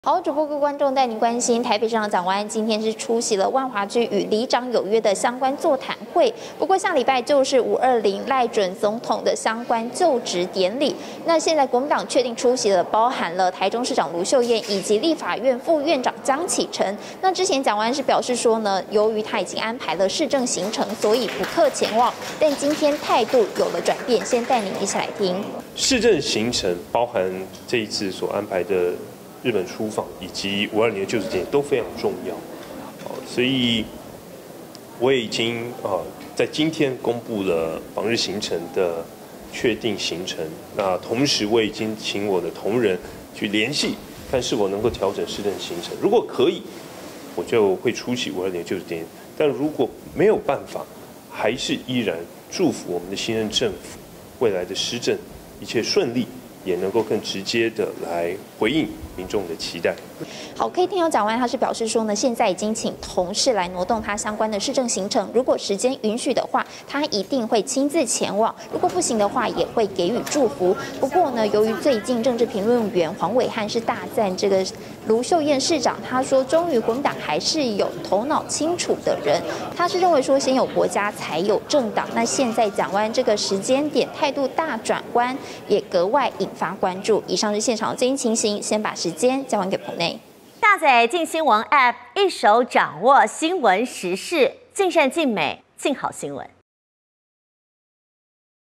好，主播各位观众带您关心台北市长蒋万安今天是出席了万华区与里长有约的相关座谈会。不过下礼拜就是520赖准总统的相关就职典礼。那现在国民党确定出席了，包含了台中市长卢秀燕以及立法院副院长江启臣。那之前蒋万安是表示说呢，由于他已经安排了市政行程，所以不克前往。但今天态度有了转变，先带您一起来听。 市政行程包含这一次所安排的日本出访以及520年就职典礼都非常重要，所以我也已经在今天公布了访日行程的确定行程。那同时我已经请我的同仁去联系，看是否能够调整市政行程。如果可以，我就会出席520年就职典礼；但如果没有办法，还是依然祝福我们的新任政府未来的施政一切顺利，也能够更直接的来回应民众的期待。 好，可以听到蒋万安他是表示说呢，现在已经请同事来挪动他相关的市政行程，如果时间允许的话，他一定会亲自前往；如果不行的话，也会给予祝福。不过呢，由于最近政治评论员黄伟汉是大赞这个卢秀燕市长，他说终于国民党还是有头脑清楚的人，他是认为说先有国家才有政党。那现在蒋万安这个时间点态度大转弯，也格外引发关注。以上是现场的最新情形，先把时间交还给棚内。 下载镜新闻 App， 一手掌握新闻时事，尽善尽美，尽好新闻。